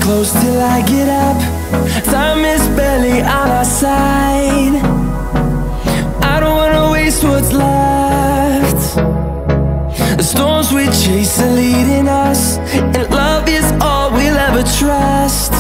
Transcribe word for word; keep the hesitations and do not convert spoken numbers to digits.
close till I get up. Time is barely on our side. I don't wanna waste what's left. The storms we chase are leading us, and love is all we'll ever trust.